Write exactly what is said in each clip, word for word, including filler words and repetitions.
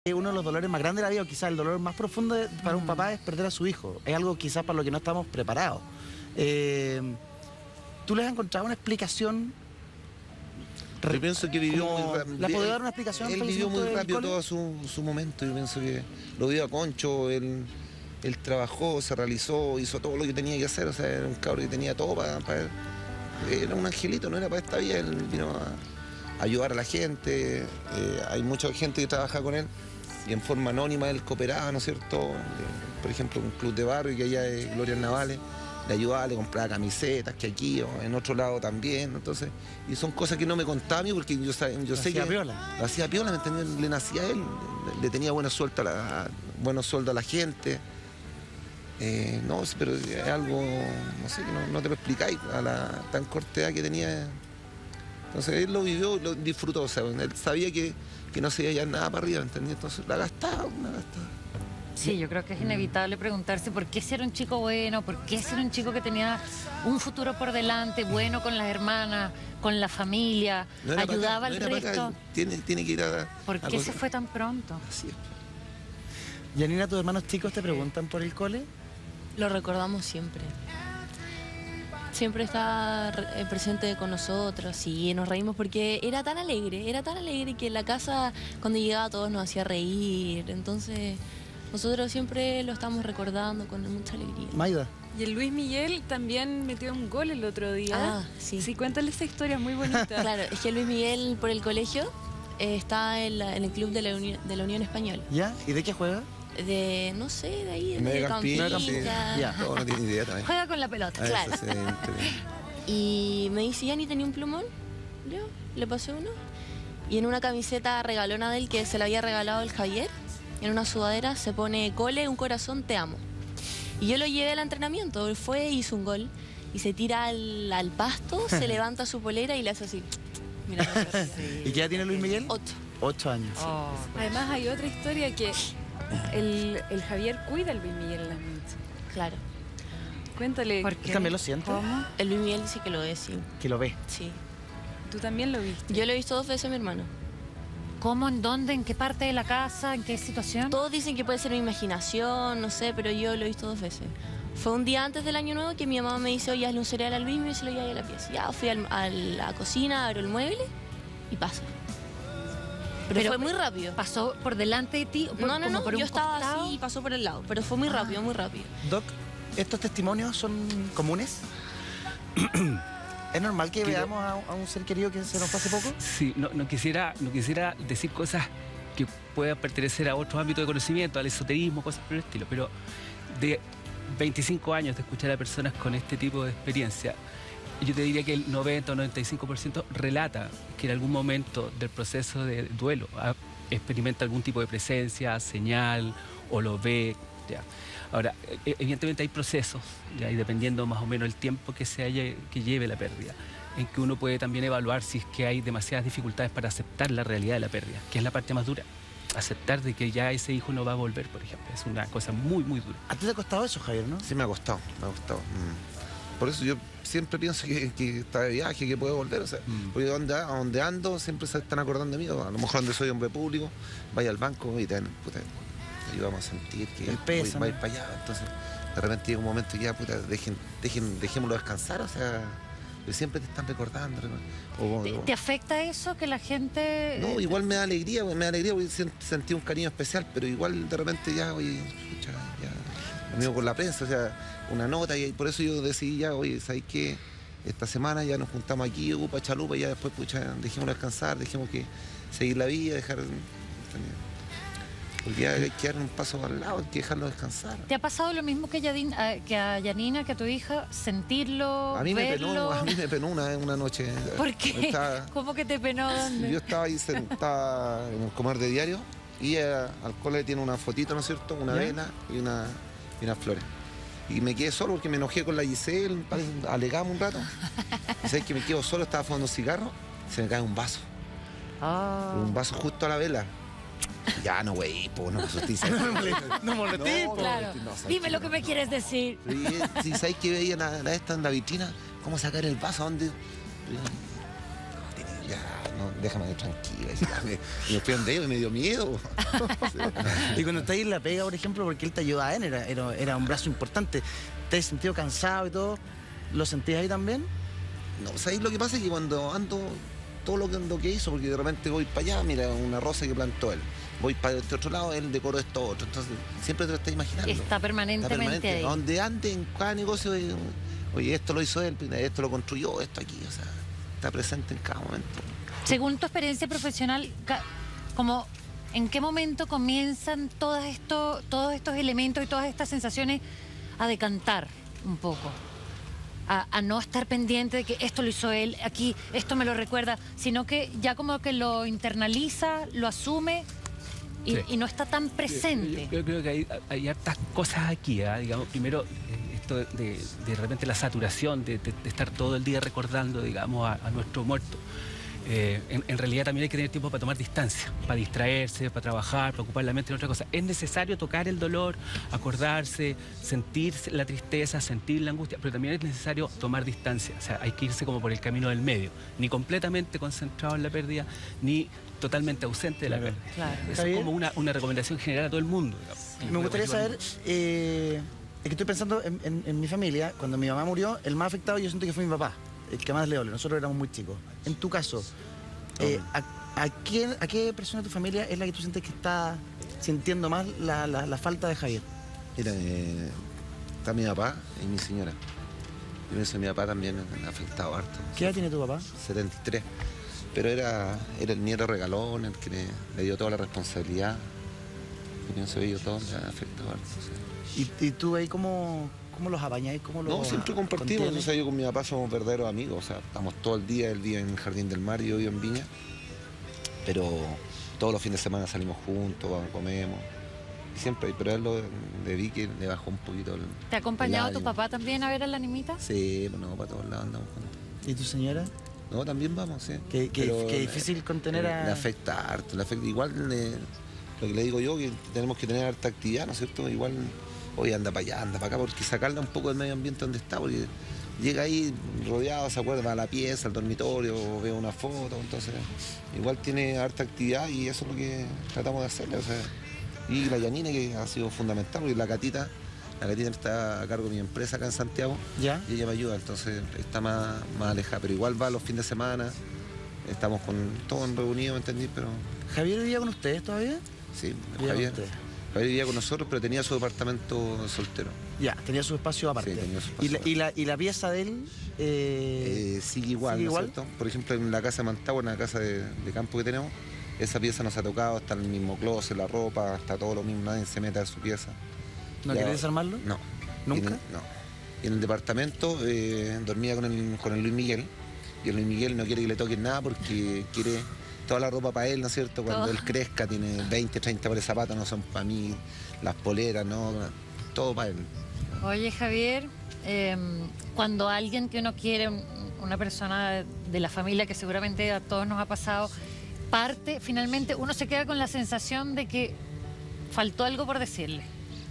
Uno de los dolores más grandes de la vida, o quizás el dolor más profundo de, para un Mm. papá, es perder a su hijo. Es algo quizás para lo que no estamos preparados. Eh, ¿Tú le has encontrado una explicación? Yo pienso que vivió como- muy rápido. ¿Le has podido dar una explicación? Él al vivió muy fallecimiento del rápido Cole? todo su, su momento. Yo pienso que lo vio a Concho, él, él trabajó, se realizó, hizo todo lo que tenía que hacer. O sea, era un cabro que tenía todo para, para él. Era un angelito, no era para esta vida. Él vino a ayudar a la gente. Eh, hay mucha gente que trabaja con él y en forma anónima él cooperaba, ¿no es cierto? Eh, por ejemplo, un club de barrio que allá es Gloria Navales. Le ayudaba, le compraba camisetas, que aquí o en otro lado también, entonces, y son cosas que no me contaba a mí porque yo, sa- yo sé hacía que piola. lo hacía piola, ¿me entendés? Le nacía a él, le, le tenía buena suelta a la, a- buenos sueldos a la gente. Eh, no, sí, pero es algo, no sé, que no, no te lo explicáis a la tan corta edad que tenía. Entonces él lo vivió, lo disfrutó, o sea, él sabía que, que no se iba a llevar nada para arriba, ¿me entendés? Entonces la gastaba, la gastaba. Sí, yo creo que es inevitable preguntarse por qué ser un chico bueno, por qué ser un chico que tenía un futuro por delante, bueno con las hermanas, con la familia, No era para acá, ayudaba no al era para acá, resto. Tiene, tiene que ir a... ¿Por a qué se cosas- fue tan pronto? Así es. Yanina, ¿tus hermanos chicos te preguntan por el Cole? Lo recordamos siempre. Siempre está eh, presente con nosotros y nos reímos porque era tan alegre, era tan alegre que en la casa cuando llegaba a todos nos hacía reír. Entonces nosotros siempre lo estamos recordando con mucha alegría. Maida. Y el Luis Miguel también metió un gol el otro día. Ah, sí. Sí, cuéntale esa historia, es muy bonita. Claro, es que Luis Miguel por el colegio eh, está en, la- en el club de la, Uni- de la Unión Española. ¿Ya? ¿Y de qué juega? De, no sé, de ahí, de Mediocampista, campista. Ya. No, no tiene idea también. Juega con la pelota. Ah, Claro. eso sí, entre- Y me dice, ¿ya ni tenía un plumón? Yo le pasé uno. Y en una camiseta regalona de él que se le había regalado el Javier, en una sudadera se pone Cole, un corazón, te amo. Y yo lo llevé al entrenamiento, él fue, hizo un gol y se tira al, al pasto, se levanta su polera y le hace así. Mira, ¿Y qué edad tiene Luis Miguel? ocho. Ocho años. Oh, Además hay otra historia que el, el Javier cuida al Luis Miguel en las noches. Claro. Cuéntale, ¿por qué? ¿Él también lo siente? ¿Cómo? El Luis Miguel dice que lo ve, sí. Que lo ve. Sí. tú también lo viste. Yo lo he visto dos veces a mi hermano. ¿Cómo? ¿En dónde? ¿En qué parte de la casa? ¿En qué situación? Todos dicen que puede ser mi imaginación, no sé, pero yo lo he visto dos veces. Fue un día antes del año nuevo que mi mamá me dice, oye, hazle un cereal a Luis y se lo lleva a la pieza. Ya fui al- a la cocina, abro el mueble y pasa. Pero, Pero fue muy rápido. ¿Pasó por delante de ti? Por- No, no, como no, por un yo estaba costado? así y pasó por el lado, pero fue muy rápido, muy rápido. Doc, ¿estos testimonios son comunes? ¿Es normal que Quiero- veamos a, a un ser querido que se nos fue hace poco? Sí, no, no quisiera, no quisiera decir cosas que puedan pertenecer a otros ámbitos de conocimiento, al esoterismo, cosas por el estilo, pero de veinticinco años de escuchar a personas con este tipo de experiencia, yo te diría que el noventa o noventa y cinco por ciento relata que en algún momento del proceso de duelo ah, experimenta algún tipo de presencia, señal o lo ve. Ya. Ahora, e- evidentemente hay procesos, ya, y dependiendo más o menos el tiempo que, se haya, que lleve la pérdida, en que uno puede también evaluar si es que hay demasiadas dificultades para aceptar la realidad de la pérdida, que es la parte más dura. Aceptar de que ya ese hijo no va a volver, por ejemplo, es una cosa muy, muy dura. ¿A ti te ha costado eso, Javier, no? Sí me ha costado, me ha costado. Mm. Por eso yo siempre pienso que, que está de viaje, que puede volver. O sea, Mm. porque donde, a donde ando siempre se están acordando de mí. O a lo mejor donde soy hombre público, vaya al banco y te, puta, te ayudamos a sentir que El pésame. voy, voy para allá. Entonces, de repente llega un momento que ya, puta, dejen, dejen, dejémoslo descansar. O sea, pero siempre te están recordando. O- ¿Te, o- te afecta eso que la gente...? no, igual me da alegría, me da alegría porque sen- sentí un cariño especial, pero igual de repente ya, oye, pucha, ya, lo mismo con la prensa, o sea, una nota, y por eso yo decidí ya, oye, ¿sabes qué? Esta semana ya nos juntamos aquí, Upa, Chalupa, y ya después, pucha, dejemos descansar, dejemos que seguir la vida, dejar... Porque ya hay que dar un paso al lado, hay que dejarlo descansar. ¿Te ha pasado lo mismo que, Yadin- a, que a Yanina, que a tu hija? ¿Sentirlo, A mí me verlo? penó, a mí me penó una, una noche. ¿Por qué? Estaba- ¿Cómo que te penó? ¿Dónde? Yo estaba ahí sentada en el comer de diario y eh, al cole tiene una fotito, ¿no es cierto? Una ¿Ya? vela y, una, y unas flores. Y me quedé solo porque me enojé con la Giselle, alegamos un rato. Y sabes que me quedo solo, estaba fumando un cigarro, se me cae un vaso. Ah. Un vaso justo a la vela. Ya no, güey, po, no me asusté. No molesté, No, po. Claro. no, ¿sabes Dime qué? lo que me quieres decir. Sí, sí, ¿sabes que veía la, la esta en la vitrina? ¿Cómo sacar el vaso? ¿A dónde? Ya, no, déjame tranquila. Y me, y me fui donde ellos y me dio miedo. Y cuando estás ahí en la pega, por ejemplo, porque él te ayudaba, él era, era, era un brazo importante, ¿te has sentido cansado y todo? ¿Lo sentís ahí también? No, ¿sabes? Lo que pasa es que cuando ando, todo lo que, lo que hizo, porque de repente voy para allá, mira, una rosa que plantó él. Voy para este otro lado, él decoró esto otro. Entonces, siempre te lo estás imaginando. Está permanentemente Está permanente. ahí. Donde ande en cada negocio, oye, esto lo hizo él, esto lo construyó, esto aquí, o sea, está presente en cada momento. Según tu experiencia profesional, ca- como ¿en qué momento comienzan todos estos, todos estos elementos y todas estas sensaciones a decantar un poco? A, a no estar pendiente de que esto lo hizo él, aquí, esto me lo recuerda, sino que ya como que lo internaliza, lo asume y, Sí. y no está tan presente. Yo, yo creo que hay, hay hartas cosas aquí, ¿eh? Digamos, primero, eh, esto de, de, de repente la saturación, de, de- de estar todo el día recordando, digamos, a, a nuestro muerto. Eh, en, en realidad también hay que tener tiempo para tomar distancia, para distraerse, para trabajar, para ocupar la mente en otra cosa. Es necesario tocar el dolor, acordarse, sentir la tristeza, sentir la angustia, pero también es necesario tomar distancia. O sea, hay que irse como por el camino del medio, ni completamente concentrado en la pérdida, ni totalmente ausente de la Claro. pérdida. Claro. Eso Javier. es como una, una recomendación general a todo el mundo, digamos. Me gustaría saber, eh, es que estoy pensando en, en- en mi familia, cuando mi mamá murió, el más afectado yo siento que fue mi papá, el que más le duele, nosotros éramos muy chicos. En tu caso, eh, ¿a, a quién, ¿a qué persona de tu familia es la que tú sientes que está sintiendo más la, la- la falta de Javier? Mira, eh, está mi papá y mi señora. Yo pienso que mi papá también ha afectado harto. ¿Qué edad tiene tu papá? setenta y tres. Pero era, era el nieto regalón, el que le, le dio toda la responsabilidad. Yo pienso que ellos todos le han afectado harto. Sí. ¿Y, y tú ahí cómo, cómo los apañáis? ¿Cómo los No, siempre compartimos. contienes? O sea, yo con mi papá somos verdaderos amigos. O sea, estamos todo el día, él vive en el Jardín del Mar y yo vivo en Viña. Pero todos los fines de semana salimos juntos, vamos, comemos. Y siempre, pero a él lo, le vi que le bajó un poquito el. ¿Te ha acompañado el tu ánimo. papá también a ver a la nimita? Sí, bueno, para todos lados andamos juntos. ¿Y tu señora? No, también vamos, sí. Qué, qué- Pero, qué difícil contener eh, a... Le afecta harto, le afecta. Igual le- lo que le digo yo, que tenemos que tener harta actividad, ¿no es cierto? Igual, hoy anda para allá, anda para acá, porque sacarla un poco del medio ambiente donde está, porque llega ahí rodeado, se acuerda, va a la pieza, al dormitorio, ve una foto, entonces igual tiene harta actividad y eso es lo que tratamos de hacerle. O sea, y la Yanina, que ha sido fundamental, porque la Catita, la Catita está a cargo de mi empresa acá en Santiago, ¿Ya? y ella me ayuda, entonces está más, más alejada, pero igual va los fines de semana, estamos con todos reunidos, ¿me entendí? Pero ¿Javier vivía con ustedes todavía? sí, Vivía Javier, con ustedes. Javier vivía con nosotros, pero tenía su departamento soltero. Ya, tenía su espacio aparte. Sí, tenía su ¿Y, espacio la, y, la, ¿Y la pieza de él? eh, Eh, sigue igual, ¿sigue ¿no es igual? cierto? Por ejemplo, en la casa de Mantagua, en la casa de, de campo que tenemos, esa pieza nos ha tocado, está en el mismo closet, la ropa, está todo lo mismo, nadie se mete a su pieza. ¿No Ya- querés desarmarlo? No. ¿Nunca? Y en el- no. Y en el departamento eh, dormía con el, con el Luis Miguel, y el Luis Miguel no quiere que le toquen nada porque quiere toda la ropa para él, ¿no es cierto? Cuando Todo. él crezca, tiene veinte, treinta pares de zapatos, no son para mí, las poleras, no, todo para él. Oye, Javier, eh, cuando alguien que uno quiere, un- una persona de la familia que seguramente a todos nos ha pasado, parte, finalmente uno se queda con la sensación de que faltó algo por decirle.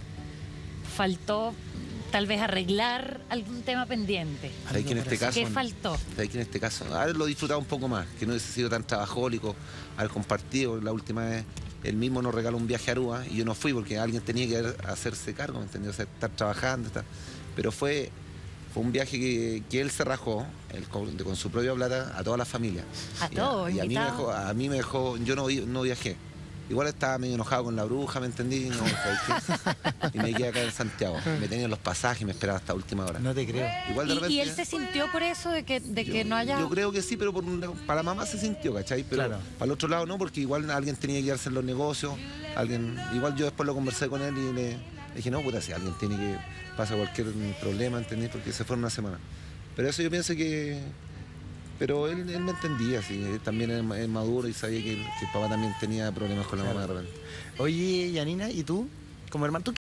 Faltó tal vez arreglar algún tema pendiente. Hay que en este caso... ¿Qué faltó? Hay que en este caso haberlo disfrutado un poco más, que no hubiese sido tan trabajólico, haber compartido. La última vez él mismo nos regaló un viaje a Aruba y yo no fui porque alguien tenía que hacerse cargo, ¿me entendió? O sea, estar trabajando, estar- pero fue, fue un viaje que, que él se rajó él con, con su propia plata a toda la familia. A Y todos, y a mí me invitados. dejó, a mí me dejó, yo no, vi- no viajé. Igual estaba medio enojado con la bruja, ¿me entendí? No, ¿sabes qué? Y me quedé acá en Santiago. Me tenían los pasajes y me esperaba hasta última hora. No te creo. Igual de ¿Y, repente, y él se sintió por eso de que, de que yo, no haya... yo creo que sí, pero por un lado, para la mamá se sintió, ¿cachai? Pero Claro. para el otro lado no, porque igual alguien tenía que quedarse en los negocios. Alguien, igual yo después lo conversé con él y le, le dije, no, puta, si alguien tiene que pasar cualquier problema, ¿entendés? Porque se fue una semana. Pero eso yo pienso que... Pero él, él me entendía, sí. Él también es, es maduro y sabía que, que el papá también tenía problemas con la mamá de repente. Oye, Yanina, ¿y tú? Como hermano, ¿tú